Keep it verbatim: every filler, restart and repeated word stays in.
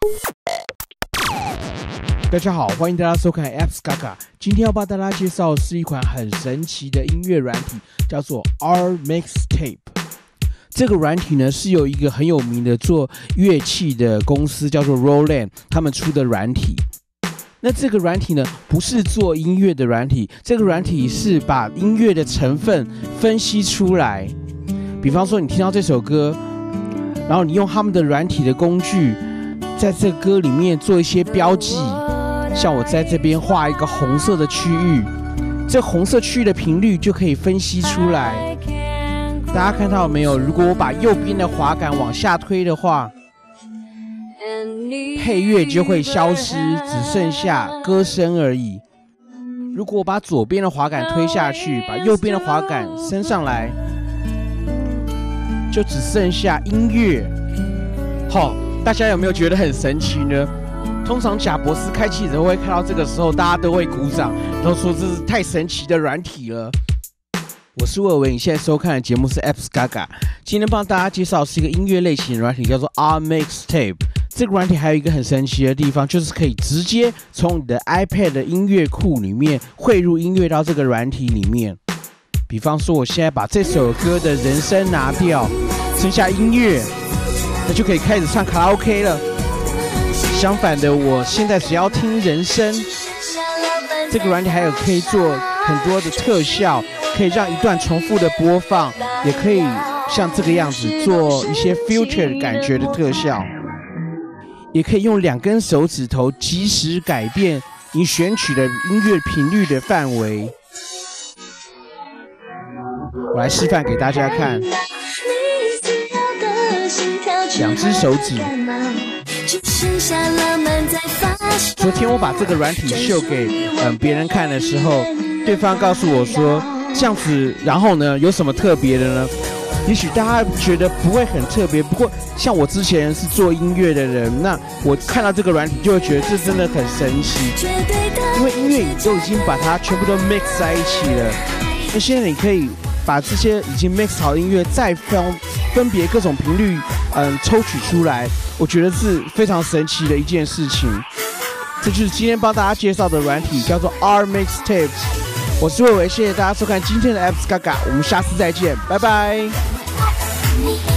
大家好，欢迎大家收看 Apps Gaga。今天要帮大家介绍的是一款很神奇的音乐软体，叫做 R Mixtape。这个软体呢是由一个很有名的做乐器的公司叫做 Roland 他们出的软体。那这个软体呢不是做音乐的软体，这个软体是把音乐的成分分析出来。比方说你听到这首歌，然后你用他们的软体的工具，在这歌里面做一些标记。像我在这边画一个红色的区域，这红色区域的频率就可以分析出来。大家看到没有？如果我把右边的滑杆往下推的话，配乐就会消失，只剩下歌声而已。如果我把左边的滑杆推下去，把右边的滑杆升上来，就只剩下音乐。好，大家有没有觉得很神奇呢？通常贾伯斯开记者会看到这个时候，大家都会鼓掌，都说这是太神奇的软体了。我是魏伟，你现在收看的节目是 Apps Gaga。今天帮大家介绍的是一个音乐类型的软体，叫做 R Mixtape。这个软体还有一个很神奇的地方，就是可以直接从你的 iPad 的音乐库里面汇入音乐到这个软体里面。比方说，我现在把这首歌的人声拿掉，剩下音乐，那就可以开始唱卡拉 OK 了。相反的，我现在只要听人声，这个软体还有可以做很多的特效，可以让一段重复的播放，也可以像这个样子做一些 future 感觉的特效，也可以用两根手指头即时改变你选取的音乐频率的范围。我来示范给大家看，两只手指。昨天我把这个软体秀给嗯别人看的时候，对方告诉我说这样子，然后呢有什么特别的呢？也许大家觉得不会很特别，不过像我之前是做音乐的人，那我看到这个软体就会觉得这真的很神奇，因为音乐你都已经把它全部都 mix 在一起了，那现在你可以把这些已经 mix 好的音乐再分分别各种频率嗯抽取出来，我觉得是非常神奇的一件事情。这就是今天帮大家介绍的软体，叫做 R Mixtape。我是魏伟，谢谢大家收看今天的 Apps Gaga， 我们下次再见，拜拜。